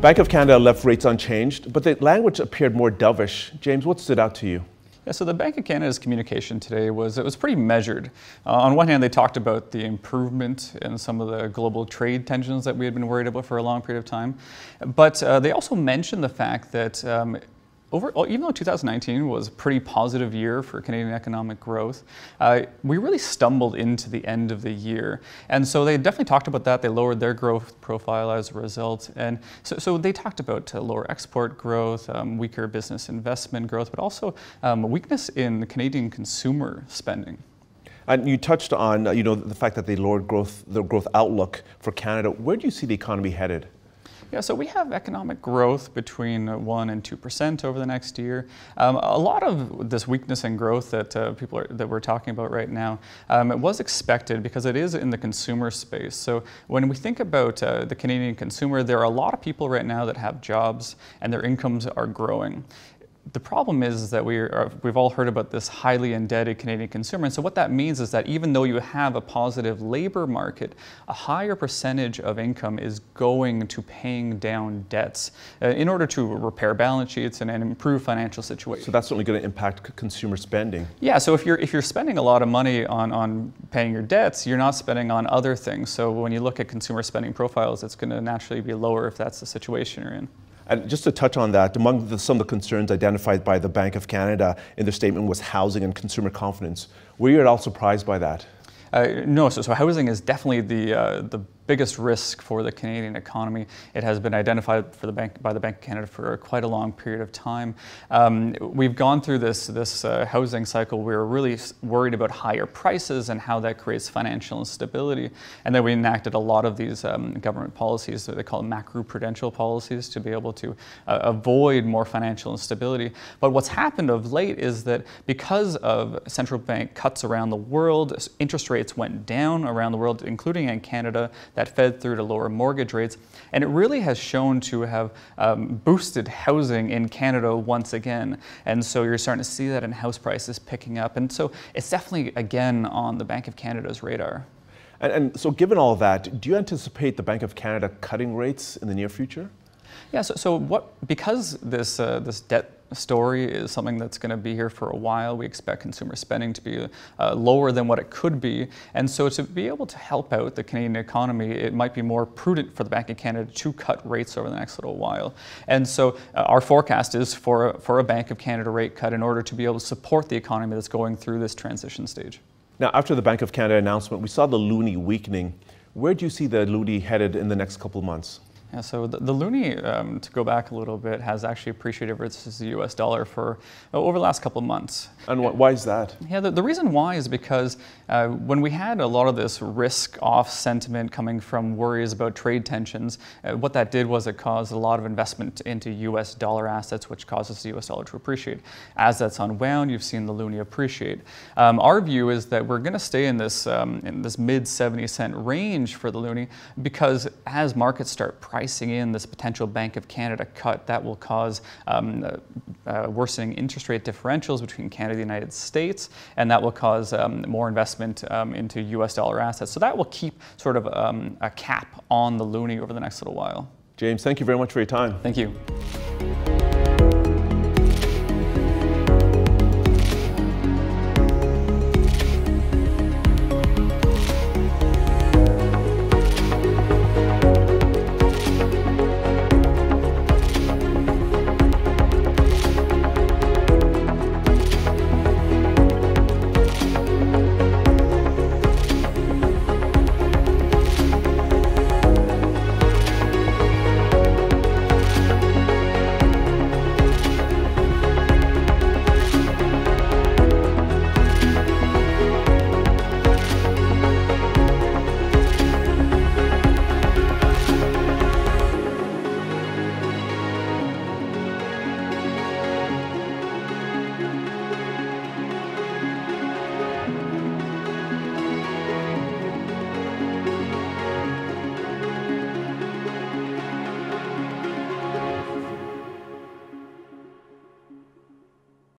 Bank of Canada left rates unchanged, but the language appeared more dovish. James, what stood out to you? Yeah, so the Bank of Canada's communication today was pretty measured. On one hand, they talked about the improvement in some of the global trade tensions that we had been worried about for a long period of time, but they also mentioned the fact that even though 2019 was a pretty positive year for Canadian economic growth, we really stumbled into the end of the year. And so they definitely talked about that. They lowered their growth profile as a result. And so they talked about lower export growth, weaker business investment growth, but also weakness in Canadian consumer spending. And you touched on the fact that they lowered the growth outlook for Canada. Where do you see the economy headed? Yeah, so we have economic growth between 1% and 2% over the next year. A lot of this weakness in growth that that we're talking about right now, it was expected because it is in the consumer space. So when we think about the Canadian consumer, there are a lot of people right now that have jobs and their incomes are growing. The problem is that we've all heard about this highly indebted Canadian consumer, and so what that means is that even though you have a positive labor market, a higher percentage of income is going to paying down debts in order to repair balance sheets and improve financial situations. So that's certainly going to impact consumer spending. Yeah, so if you're spending a lot of money on paying your debts, you're not spending on other things. So when you look at consumer spending profiles, it's going to naturally be lower if that's the situation you're in. And just to touch on that, among some of the concerns identified by the Bank of Canada in their statement was housing and consumer confidence. Were you at all surprised by that? No, so housing is definitely the biggest risk for the Canadian economy. It has been identified by the Bank of Canada for quite a long period of time. We've gone through this housing cycle. We were really worried about higher prices and how that creates financial instability. And then we enacted a lot of these government policies that they call macroprudential policies to be able to avoid more financial instability. But what's happened of late is that because of central bank cuts around the world, interest rates went down around the world, including in Canada. That fed through to lower mortgage rates, and it really has shown to have boosted housing in Canada once again. And so you're starting to see that in house prices picking up, and so it's definitely again on the Bank of Canada's radar. And so given all that, do you anticipate the Bank of Canada cutting rates in the near future? Yeah, because this debt story is something that's going to be here for a while, we expect consumer spending to be lower than what it could be. And so to be able to help out the Canadian economy, it might be more prudent for the Bank of Canada to cut rates over the next little while. And so our forecast is for a Bank of Canada rate cut in order to be able to support the economy that's going through this transition stage. Now, after the Bank of Canada announcement, we saw the loonie weakening. Where do you see the loonie headed in the next couple of months? Yeah, so the loonie, to go back a little bit, has actually appreciated versus the US dollar for over the last couple of months. And why is that? Yeah, the reason why is because when we had a lot of this risk-off sentiment coming from worries about trade tensions, what that did was it caused a lot of investment into US dollar assets, which causes the US dollar to appreciate. As that's unwound, you've seen the loonie appreciate. Our view is that we're going to stay in this mid 70-cent range for the loonie because as markets start pricing in this potential Bank of Canada cut, that will cause worsening interest rate differentials between Canada and the United States, and that will cause more investment into US dollar assets. So that will keep sort of a cap on the loonie over the next little while. James, thank you very much for your time. Thank you.